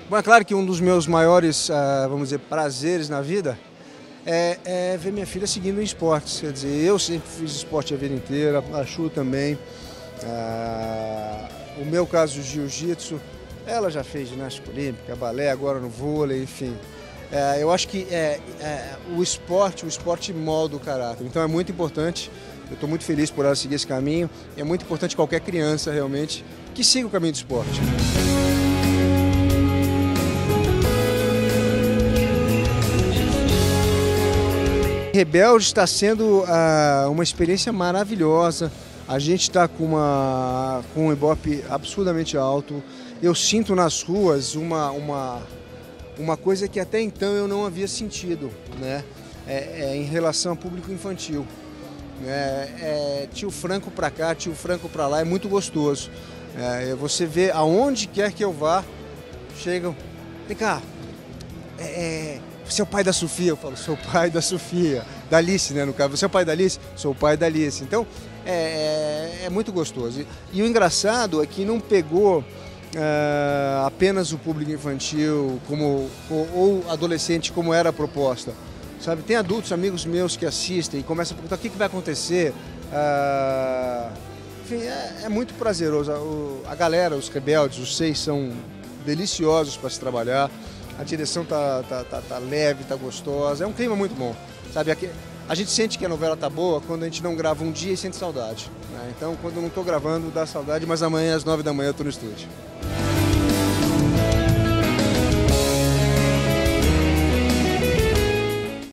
Bom, é claro que um dos meus maiores, vamos dizer, prazeres na vida é ver minha filha seguindo em esportes. Quer dizer, eu sempre fiz esporte a vida inteira, a Chu também. O meu caso, jiu-jitsu, ela já fez ginástica olímpica, balé, agora no vôlei, enfim. Eu acho que o esporte molda o caráter. Então é muito importante, eu estou muito feliz por ela seguir esse caminho. É muito importante qualquer criança realmente que siga o caminho do esporte. Rebelde está sendo uma experiência maravilhosa. A gente está com um Ibope absurdamente alto. Eu sinto nas ruas uma coisa que até então eu não havia sentido, né? Em relação ao público infantil. Tio Franco para cá, tio Franco para lá, é muito gostoso. Você vê aonde quer que eu vá, chegam, vem cá, você é o pai da Sofia? Eu falo, sou o pai da Sofia, da Alice, né, no caso. Você é o pai da Alice? Sou o pai da Alice. Então, é muito gostoso. E o engraçado é que não pegou apenas o público infantil ou adolescente, como era a proposta. Sabe? Tem adultos, amigos meus que assistem e começam a perguntar o que vai acontecer. Enfim, é muito prazeroso. A galera, os rebeldes, os 6 são deliciosos para se trabalhar. A direção tá leve, tá gostosa, é um clima muito bom, sabe? A gente sente que a novela tá boa quando a gente não grava um dia e sente saudade, né? Então, quando eu não tô gravando, dá saudade, mas amanhã às 9 da manhã eu tô no estúdio.